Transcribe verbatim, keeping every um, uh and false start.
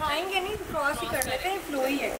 आएंगे नहीं तो क्रॉस ही कर लेते हैं, फ्लो ही है।